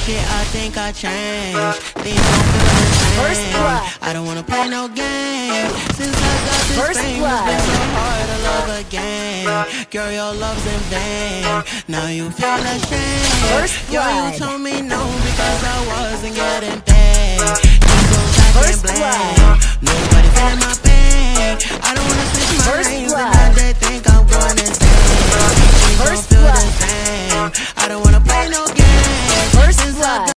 shit, I think I changed. Things don't feel the same. First blood. I don't wanna play no games. Since I got this First fame, blood. it's been so hard to love again. Girl, your love's in vain. Now you feel ashamed. First Yo, blood. you told me no because I wasn't getting paid. You go back First and blame. blood. Nobody feeling my pain. I don't wanna switch